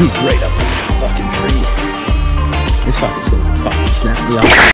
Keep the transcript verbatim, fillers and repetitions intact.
He's right up in the fucking tree. This fucker's gonna fucking snap me off.